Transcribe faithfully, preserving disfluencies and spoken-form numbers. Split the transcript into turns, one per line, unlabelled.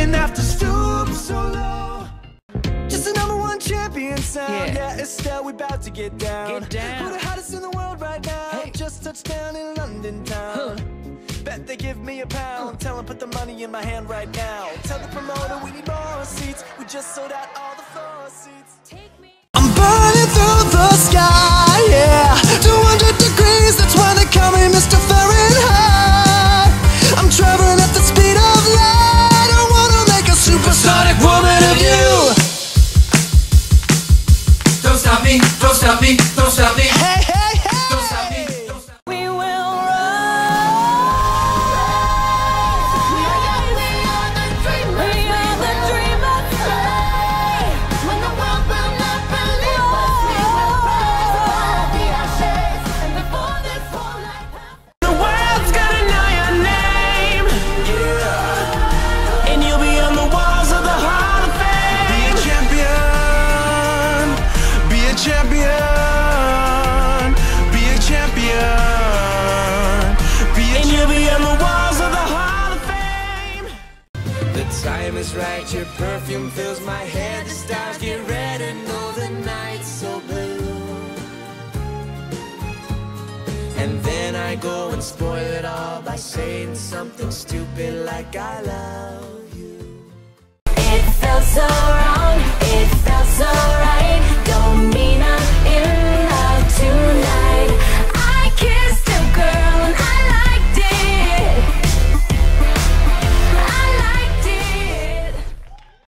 didn't have to stoop so low. Just a number one champion sound.
Yeah.
Yeah, Estelle, we about to get down.
Get down.
We're the hottest in the world right now.
Hey.
Just touched down in London town.
Huh.
Bet they give me a pound. Tell them put the money in my hand right now. Tell the promoter we need more seats. We just sold out all the floor seats.
Take me.
I'm burning through the sky, yeah. two hundred degrees, that's why they call me Mister Fahrenheit. I'm traveling at the speed of light. I wanna make a supersonic woman of you.
Don't stop me, don't stop me, don't stop me.
Hey, hey, hey.
Don't stop me, don't stop me.
We will
We are the dreamers. We are the dreamers. When the world will not believe us, we will rise above the ashes and before this whole life.
The world's gonna know your name, yeah. And you'll be on the walls of the Hall of Fame. Be a champion, be a champion, be a champion, be a and you'll be on the walls of the Hall of Fame. The time is right, your perfume fills my head. The stars get red and know the night's so blue. And then I go and spoil it all by saying something stupid like I love you.
It felt so right.